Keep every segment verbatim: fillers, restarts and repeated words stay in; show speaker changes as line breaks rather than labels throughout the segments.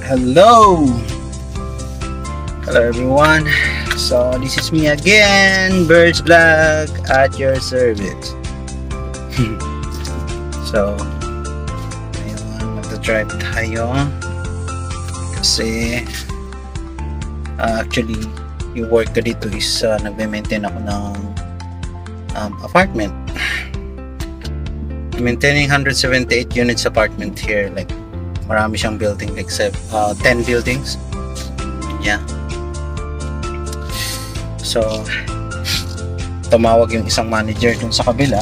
Hello! Hello everyone. So this is me again, Bird's Vlog at your service. So ayun, magta-drive tayo kasi uh, actually yung work ko dito is uh, nagme-maintain ako ng um, apartment. Maintaining one hundred seventy-eight units apartment here, like marami siyang building, except uh, ten buildings. Yeah. So tumawag yung isang manager dun sa kabila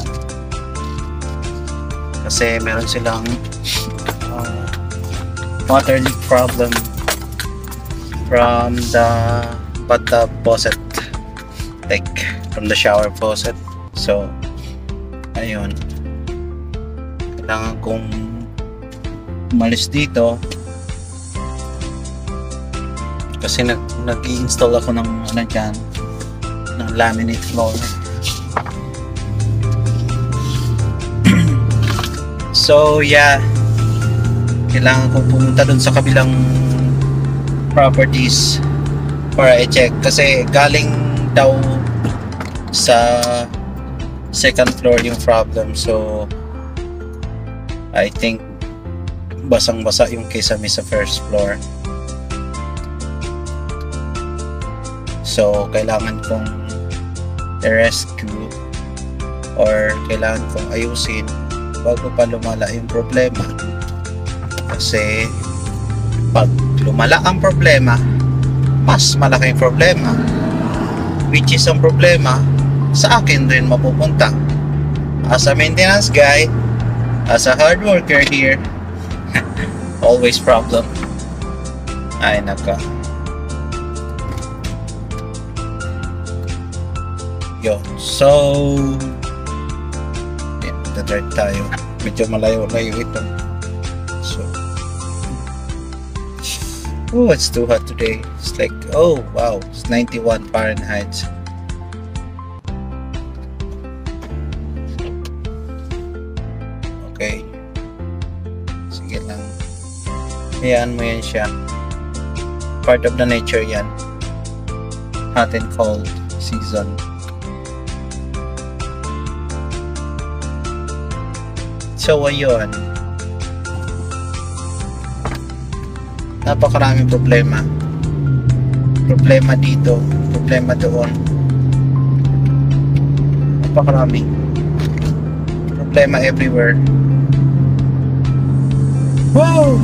kasi meron silang uh, water leak problem from the bathtub faucet, like from the shower faucet. So ayun, kailangan kong umalis dito kasi nag nag-i-install ako ng ano dyan, ng laminate floor. So yeah, kailangan kong pumunta dun sa kabilang properties para i-check kasi galing daw sa second floor yung problem. So I think basang-basa yung kisame sa first floor. So kailangan kong i-rescue or kailangan kong ayusin bago pa lumala yung problema. Kasi pag lumala ang problema, mas malaking problema, which is ang problema sa akin rin mapupunta. As a maintenance guy, as a hard worker here, always problem. Ay naka. Yo, so yeah, dadrive tayo. Medyo malayo-layo ito. So oh, it's too hot today. It's like, oh wow, it's ninety-one Fahrenheit. Okay, sige lang. Ayan mo yan siya. Part of the nature yan. Hot and cold season. So ayun, napakaraming problema. Problema dito, problema doon. Napakarami. Problema everywhere. Wow!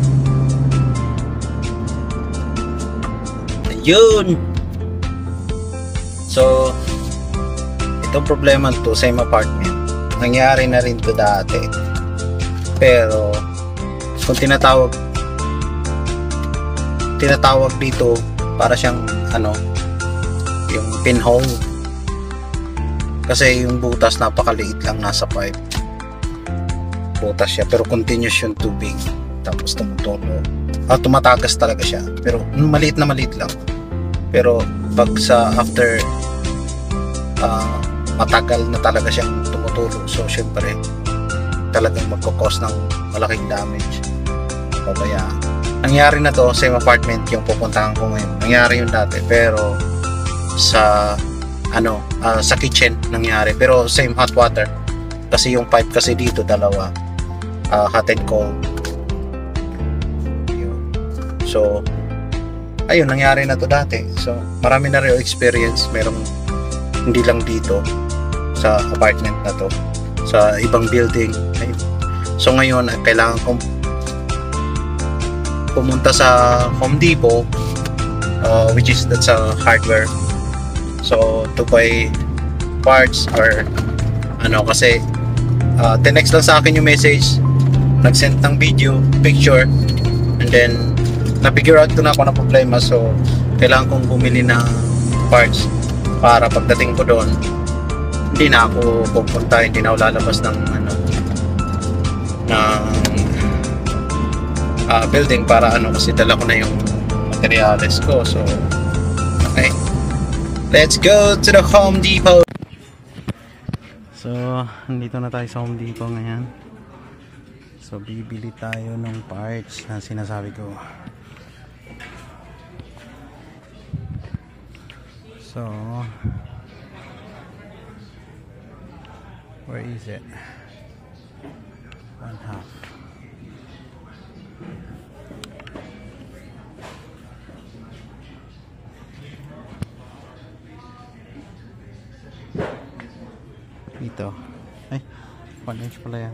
Yun. So itong problema to, same apartment, nangyari na rin to dati, pero kung tinatawag tinatawag dito para siyang ano, yung pinhole, kasi yung butas napakaliit lang, nasa pipe butas siya, pero continuous yung tubig, tapos tumutulo, ah, tumatagas talaga siya, pero maliit na maliit lang. Pero pag sa after uh, matagal na talaga siyang tumutulo, so syempre talagang magkakos ng malaking damage. Papaya nangyari na to, same apartment yung pupuntahan ko ngayon. Nangyari yun dati, pero sa ano, uh, sa kitchen nangyari, pero same hot water, kasi yung pipe kasi dito dalawa, uh, hot and cold. So ayun, nangyari na to dati. So marami na rin experience, merong hindi lang dito sa apartment na to, sa ibang building. Ayun. So ngayon kailangan kong pumunta sa Home Depot, uh, which is that's a hardware, so to buy parts or ano, kasi uh, tinext lang sa akin yung message, nag-send ng video, picture, and then na-figure out ko na ako na problema. So kailangan kong bumili ng parts para pagdating ko doon, hindi na ako pupunta, hindi na ako lalabas ng ano, ng uh, building para ano, kasi dala ko na yung materials ko. So okay, let's go to the Home Depot. So nandito na tayo sa Home Depot ngayon. So bibili tayo ng parts na sinasabi ko. So where is it? One half. Ito. Ay, one inch pala yan.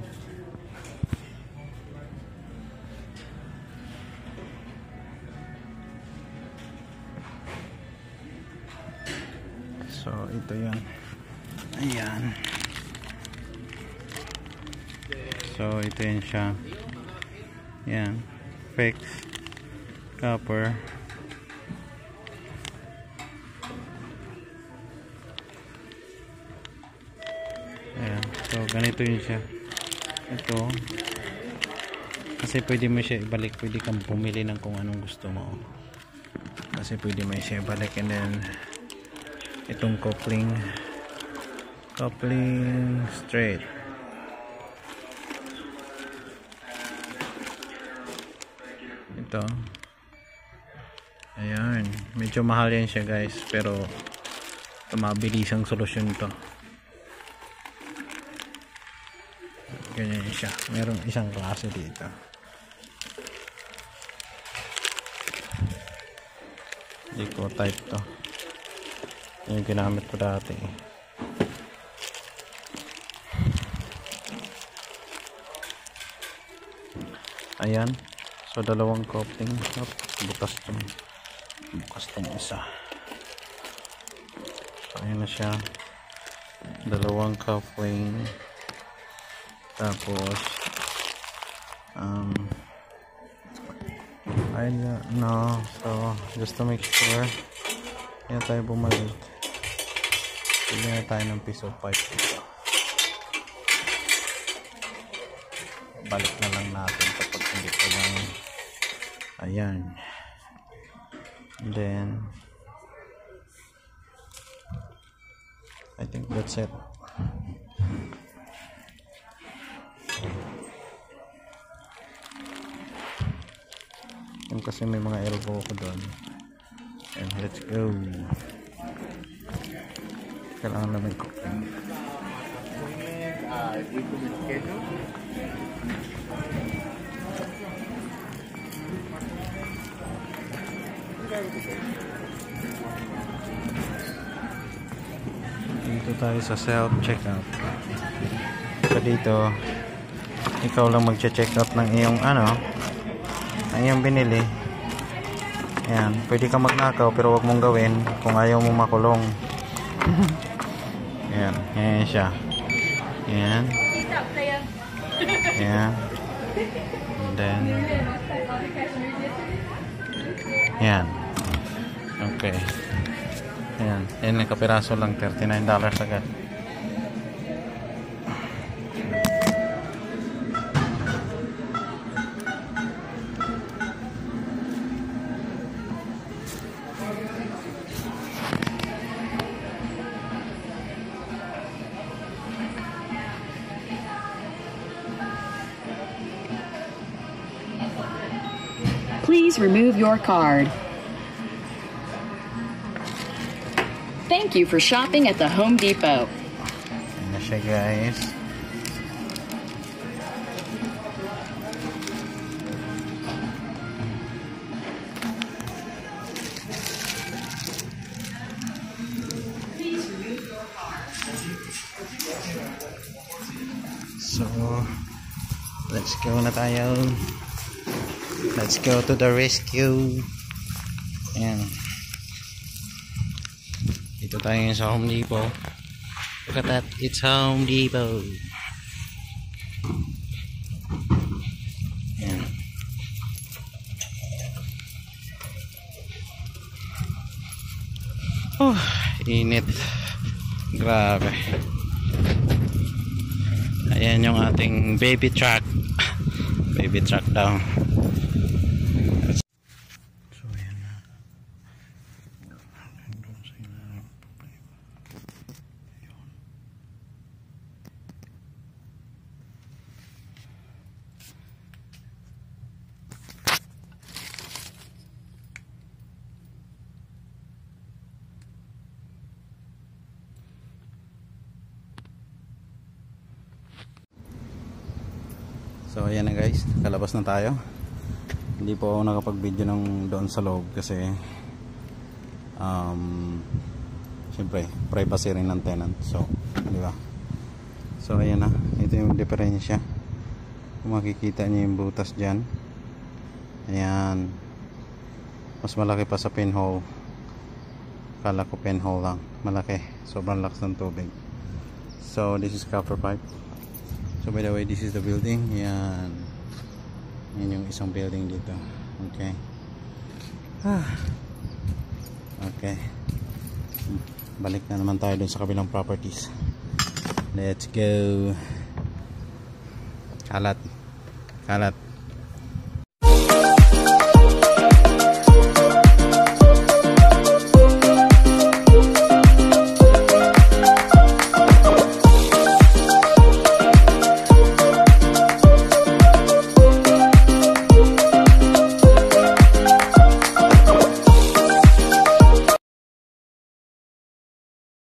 So, ito yan. Ayan. So, ito yan siya. Ayan. Fix. Copper. Ayan. So, ganito yun siya. Ito. Kasi pwede mo siya ibalik. Pwede kang pumili ng kung anong gusto mo. Kasi pwede mo siya ibalik. And then, itong coupling. Coupling straight. Ito. Ayan. Medyo mahal yan siya guys. Pero, ito mabilisang solusyon to. Ganyan siya. Merong isang klase dito. Hindi ko type to. Yung ginamit ko dati. Ayan. So dalawang coupling. Op, bukas tong bukas tong isa. So ayan na siya. Dalawang coupling. Tapos um I don't know. So just to make sure, yan tayo bumalik. Pili na tayo ng piece of pipe dito. Balik na lang natin kapag hindi ko lang. Ayan. And then I think that's it. Yung kasi may mga elbow ko doon. And let's go. Kailangan namin cooking. Dito tayo sa self-checkout. So dito, ikaw lang mag-checkout ng iyong ano, ang iyong binili. Ayan, pwede ka magnakaw pero wag mong gawin kung ayaw mong makulong. Ayan, ayan siya. Ayan. Ayan. And then ayan. Okay. Ayan, ayan, nakapiraso lang, thirty-nine dollars agad.
Please remove your card. Thank you for shopping at the Home Depot.
Ayan na siya guys. So, let's go na tayo. Let's go to the rescue. Ayan. Dito tayo sa Home Depot. Look at that. It's Home Depot. Ayan. Oh, init. Grabe. Ayan yung ating baby truck. Baby truck daw. So ayan na.
So ayan na guys, kalabas na tayo. Hindi po ako nakapag-video ng doon sa loob kasi um, siyempre privacy rin ng tenant. So, di ba? So ayan na, ito yung diferensya. Kung makikita niyo yung butas dyan, ayan, mas malaki pa sa pinhole. Kala ko pinhole lang, malaki, sobrang lakas ng tubig. So this is copper pipe. So by the way, this is the building. Yan. Yan yung isang building dito. Okay. Ah. Okay. Balik na naman tayo dun sa kabilang properties. Let's go. Kalat. Kalat.